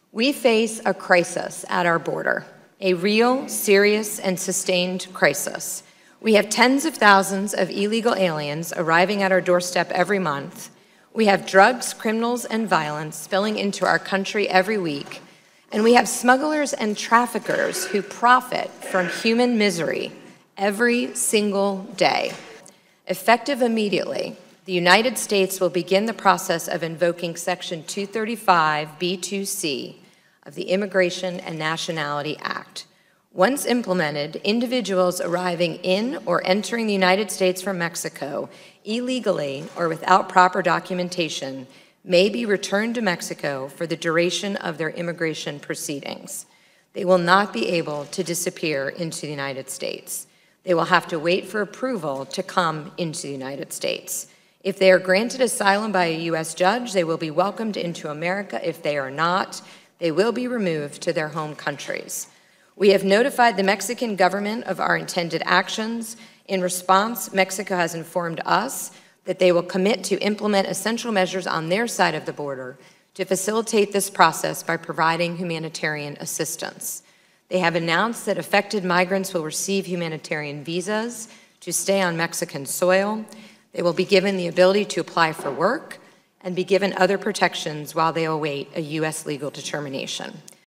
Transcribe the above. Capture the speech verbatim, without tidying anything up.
We face a crisis at our border, a real, serious, and sustained crisis. We have tens of thousands of illegal aliens arriving at our doorstep every month. We have drugs, criminals, and violence spilling into our country every week. And we have smugglers and traffickers who profit from human misery every single day. Effective immediately, the United States will begin the process of invoking Section two thirty-five B two C of the Immigration and Nationality Act. Once implemented, individuals arriving in or entering the United States from Mexico illegally or without proper documentation may be returned to Mexico for the duration of their immigration proceedings. They will not be able to disappear into the United States. They will have to wait for approval to come into the United States. If they are granted asylum by a U S judge, they will be welcomed into America. If they are not, they will be removed to their home countries. We have notified the Mexican government of our intended actions. In response, Mexico has informed us that they will commit to implement essential measures on their side of the border to facilitate this process by providing humanitarian assistance. They have announced that affected migrants will receive humanitarian visas to stay on Mexican soil. They will be given the ability to apply for work and be given other protections while they await a U S legal determination.